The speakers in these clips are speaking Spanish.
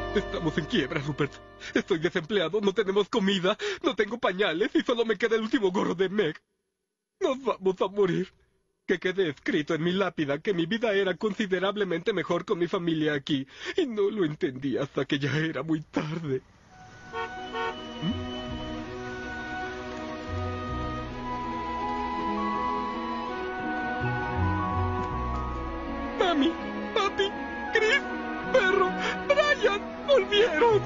Estamos en quiebra, Rupert. Estoy desempleado, no tenemos comida, no tengo pañales y solo me queda el último gorro de Meg. Nos vamos a morir. Que quede escrito en mi lápida que mi vida era considerablemente mejor con mi familia aquí. Y no lo entendí hasta que ya era muy tarde. Mami, papi, Chris, perro, Brian, volvieron.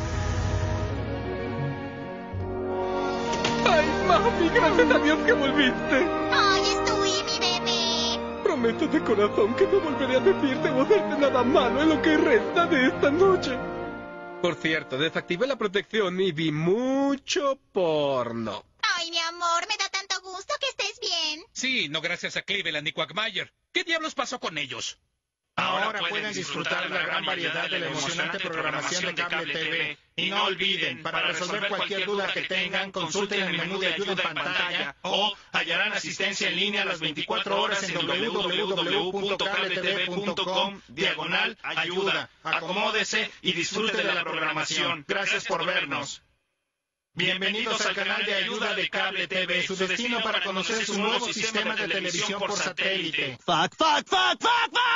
Ay, mami, gracias a Dios que volviste. ¡Ay, Stewie, mi bebé! Prometo de corazón que no volveré a decirte o hacerte nada malo en lo que resta de esta noche. Por cierto, desactivé la protección y vi mucho porno. Ay, mi amor, me da tanto gusto que estés bien. Sí, no gracias a Cleveland y Quagmire. ¿Qué diablos pasó con ellos? Ahora pueden disfrutar de la gran variedad de la emocionante programación de Cable TV. Y no olviden, para resolver cualquier duda que tengan, consulten el menú de ayuda en pantalla o hallarán asistencia en línea las 24 horas en www.cabletv.com/ayuda. Acomódese y disfrute de la programación. Gracias por vernos. Bienvenidos al canal de ayuda de Cable TV, su destino para conocer su nuevo sistema de televisión por satélite. ¡Fuck, fuck, fuck, fuck, fuck!